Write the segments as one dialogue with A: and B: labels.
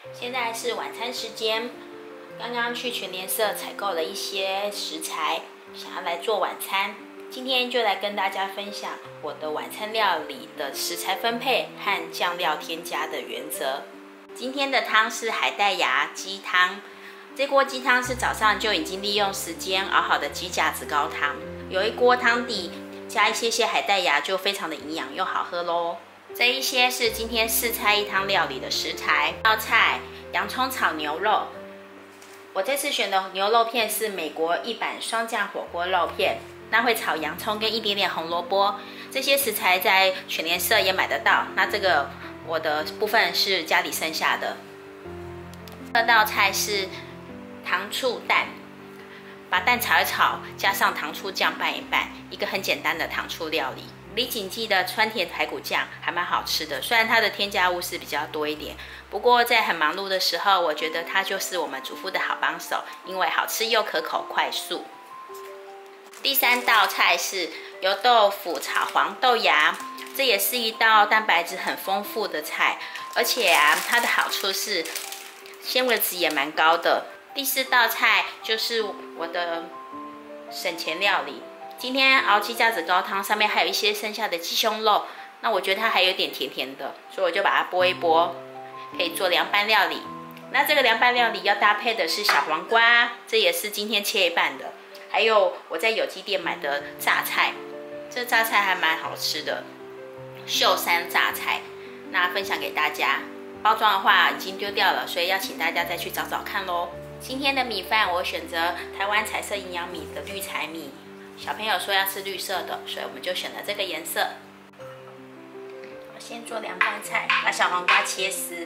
A: 现在是晚餐时间，刚刚去全联社采购了一些食材，想要来做晚餐。今天就来跟大家分享我的晚餐料理的食材分配和酱料添加的原则。今天的汤是海带芽鸡汤，这锅鸡汤是早上就已经利用时间熬好的鸡架子高汤，有一锅汤底，加一些海带芽就非常的营养又好喝咯。这一些是今天4菜1汤料理的食材。道菜洋葱炒牛肉，我这次选的牛肉片是美国一版双酱火锅肉片，那会炒洋葱跟一点点红萝卜，这些食材在全联社也买得到。那这个我的部分是家里剩下的。这道菜是糖醋蛋，把蛋炒一炒，加上糖醋酱拌一拌，一个很简单的糖醋料理。李锦记的川甜排骨酱还蛮好吃的，虽然它的添加物是比较多一点，不过在很忙碌的时候，我觉得它就是我们主妇的好帮手，因为好吃又可口快速。第3道菜是油豆腐炒黄豆芽，这也是一道蛋白质很丰富的菜，而且它的好处是纤维质也蛮高的。第4道菜就是我的省钱料理。今天熬鸡架子高汤，上面还有一些剩下的鸡胸肉，那我觉得它还有点甜甜的，所以我就把它拨一拨，可以做凉拌料理。那这个凉拌料理要搭配的是小黄瓜，这也是今天切一半的，还有我在有机店买的榨菜，这榨菜还蛮好吃的，秀山榨菜，那分享给大家。包装的话已经丢掉了，所以要请大家再去找找看咯。今天的米饭我选择台湾彩色营养米的绿彩米。小朋友说要吃绿色的，所以我们就选了这个颜色。我先做凉拌菜，把小黄瓜切丝，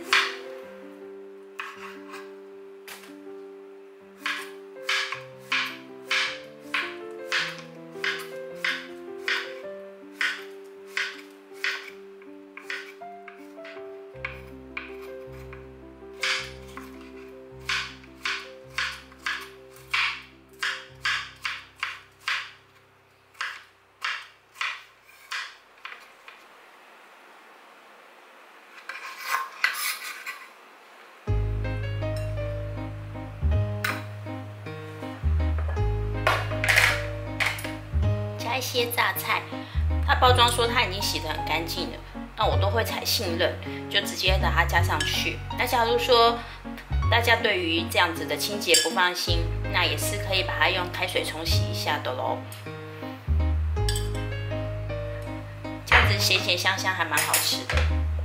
A: 一些榨菜，它包装说它已经洗得很干净了，那我都会采信任，就直接把它加上去。那假如说大家对于这样子的清洁不放心，那也是可以把它用开水冲洗一下的咯。这样子咸咸香香还蛮好吃的。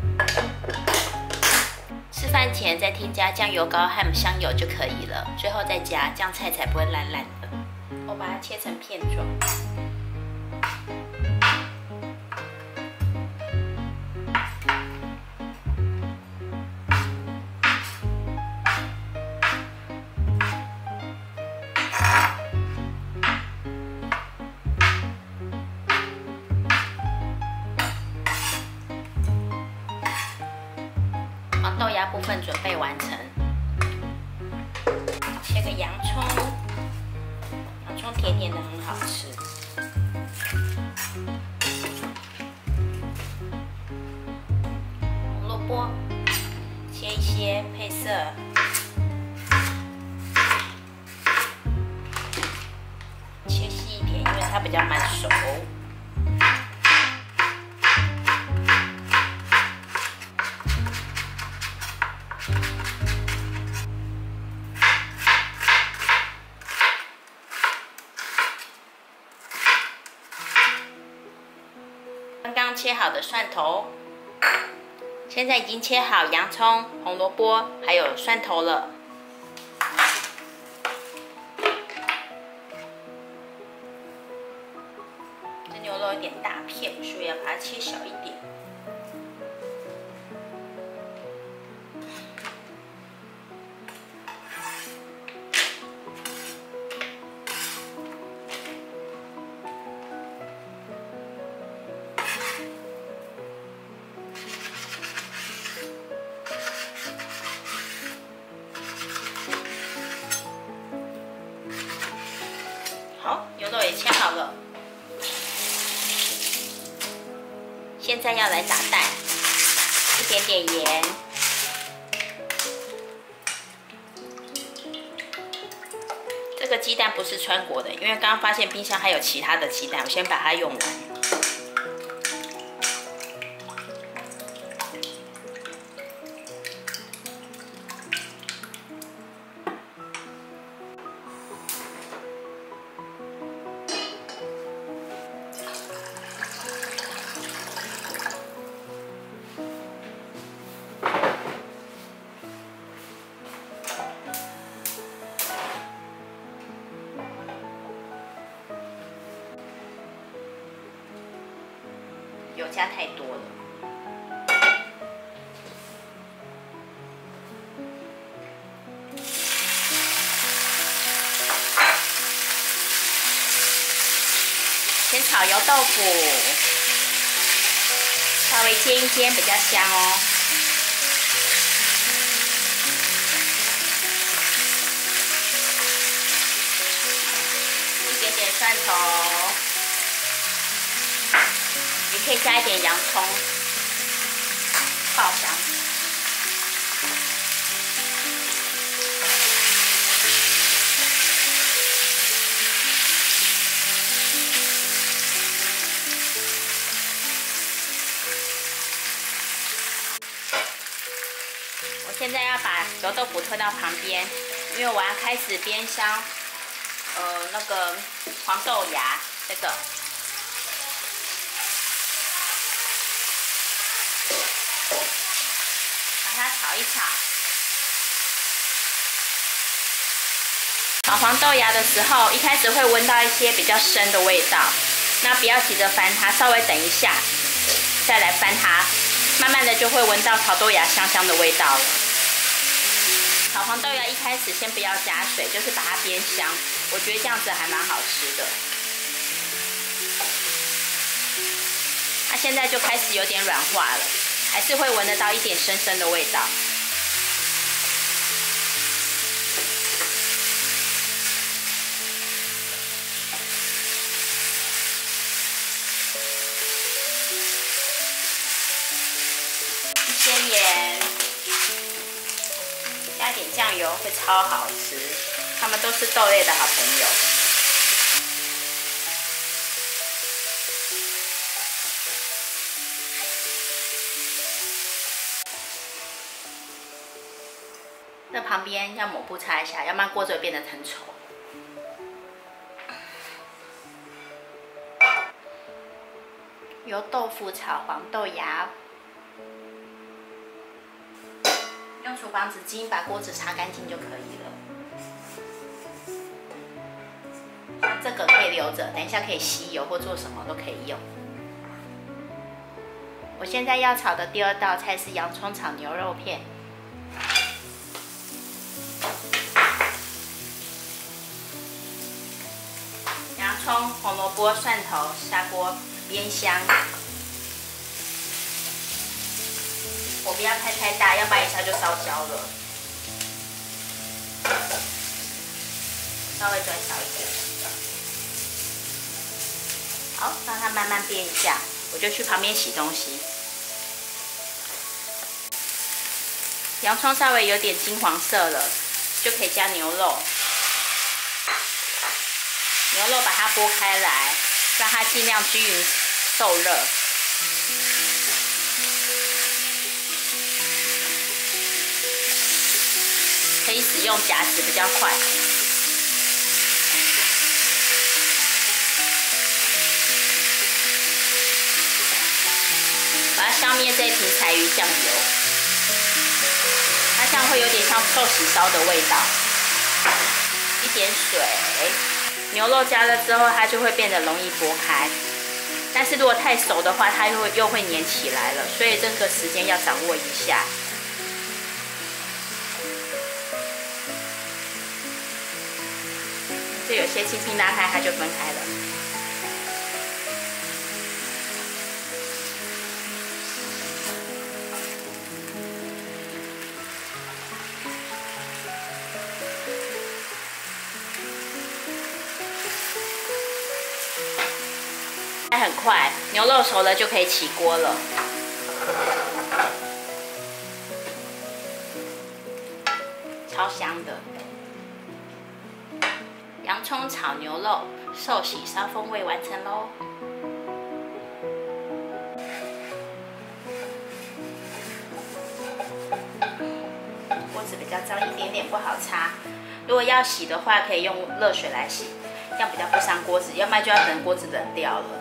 A: 吃饭前再添加酱油膏和香油就可以了，最后再加，这样菜才不会烂烂的。我把它切成片状。豆芽部分准备完成，切个洋葱，洋葱甜甜的很好吃。红萝卜切一些配色，切细一点，因为它比较慢熟。刚刚切好的蒜头，现在已经切好洋葱、红萝卜还有蒜头了。这牛肉有点大片，所以要把它切小一点。好，牛肉也切好了，现在要来打蛋，一点点盐， 个鸡蛋不是川国的，因为刚刚发现冰箱还有其他的鸡蛋，我先把它用完。油加太多了。先炒油豆腐，稍微煎一煎比较香哦。一点点蒜头。也可以加一点洋葱，爆香。我现在要把油豆腐推到旁边，因为我要开始煸香，那个黄豆芽这个。把它炒一炒。炒黄豆芽的时候，一开始会闻到一些比较深的味道，那不要急着翻它，稍微等一下，再来翻它，慢慢的就会闻到炒豆芽香香的味道了。炒黄豆芽一开始先不要加水，就是把它煸香，我觉得这样子还蛮好吃的。那现在就开始有点软化了。还是会闻得到一点深深的味道。一些盐，加点酱油会超好吃。它们都是豆类的好朋友。那旁边要抹布擦一下，要不然锅子会变得很丑。油豆腐炒黄豆芽，用厨房纸巾把锅子擦干净就可以了。这个可以留着，等一下可以吸油或做什么都可以用。我现在要炒的第二道菜是洋葱炒牛肉片。洋葱、红萝卜、蒜头下锅煸香，火不要开太大，要不然一下就烧焦了。稍微转小一点。好，让它慢慢煸一下，我就去旁边洗东西。洋葱稍微有点金黄色了，就可以加牛肉。牛肉把它剥开来，让它尽量均匀受热。可以使用夹子比较快。把它消灭这一瓶柴鱼酱油，它这样会有点像寿喜烧的味道。一点水。牛肉加了之后，它就会变得容易剥开。但是如果太熟的话，它又会粘起来了，所以这个时间要掌握一下。就有些轻轻拉开，它就分开了。很快，牛肉熟了就可以起锅了。超香的。 洋葱炒牛肉，寿喜烧风味完成喽。锅子比较脏一点点，不好擦。如果要洗的话，可以用热水来洗，这样比较不伤锅子，要不然就要等锅子冷掉了。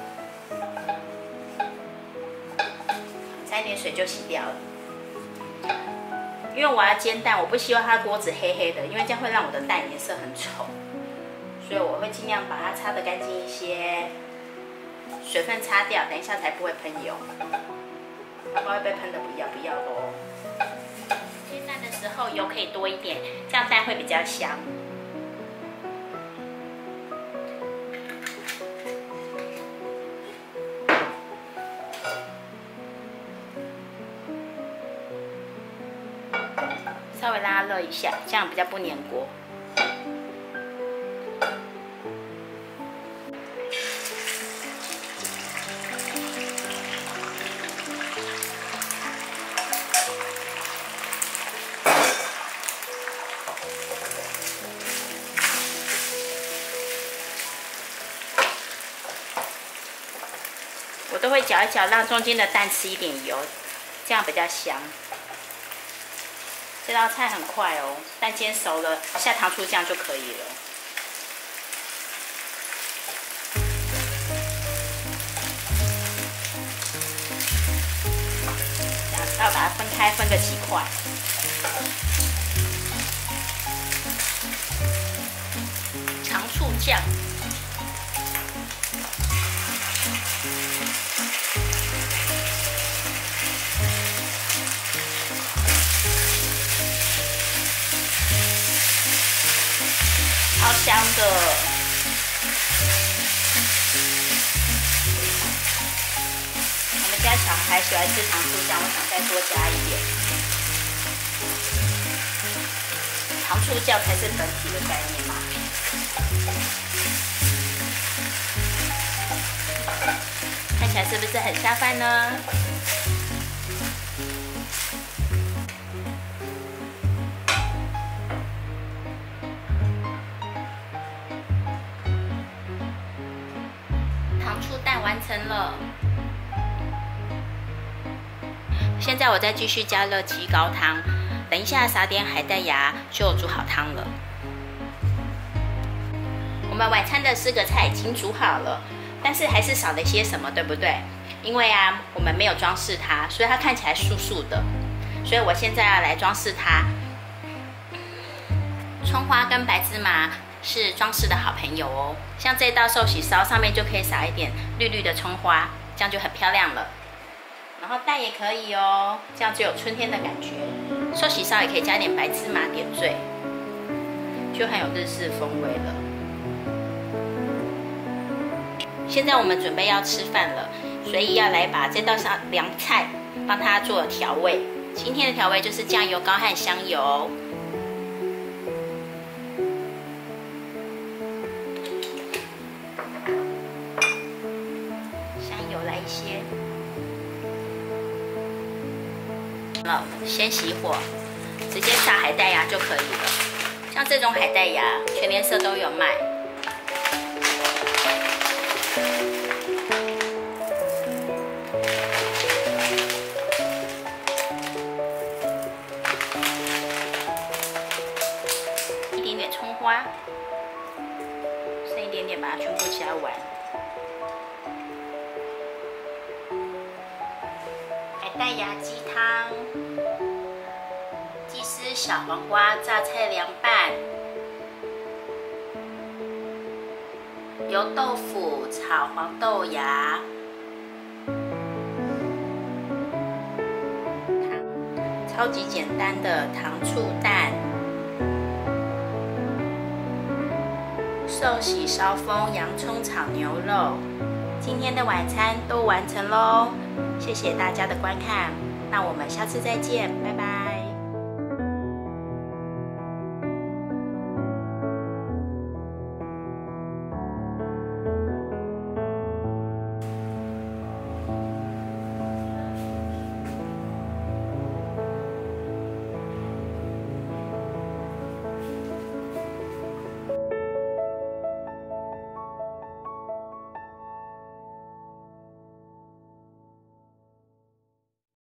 A: 沾一点水就洗掉了。因为我要煎蛋，我不希望它锅子黑黑的，因为这样会让我的蛋颜色很丑，所以我会尽量把它擦得干净一些，水分擦掉，等一下才不会喷油。要不然会被喷的不要的哦。煎蛋的时候油可以多一点，这样蛋会比较香。稍微让它热一下，这样比较不粘锅。我都会搅一搅，让中间的蛋吃一点油，这样比较香。这道菜很快哦，蛋煎熟了，下糖醋酱就可以了。这样要把它分开，分个几块。糖醋酱。超香的！我们家小孩喜欢吃糖醋酱，我想再多加一点。糖醋酱才是本体的概念嘛。看起来是不是很下饭呢？蛋完成了，现在我再继续加热鸡高汤，等一下撒点海带芽就煮好汤了。我们晚餐的4个菜已经煮好了，但是还是少了些什么，对不对？因为啊，我们没有装饰它，所以它看起来素素的，所以我现在要来装饰它。葱花跟白芝麻是装饰的好朋友哦，像这道寿喜烧上面就可以撒一点绿绿的葱花，这样就很漂亮了。然后蛋也可以哦，这样就有春天的感觉。寿喜烧也可以加点白芝麻点缀，就很有日式风味了。现在我们准备要吃饭了，所以要来把这道凉菜帮它做调味。今天的调味就是酱油膏和香油。先熄火，直接撒海带芽就可以了。像这种海带芽，全联社都有卖。一点点葱花，剩一点点，把它全部加完。海带芽鸡汤。鸡丝小黄瓜榨菜凉拌，油豆腐炒黄豆芽，超级简单的糖醋蛋，寿喜烧风洋葱炒牛肉。今天的晚餐都完成喽，谢谢大家的观看，那我们下次再见，拜拜。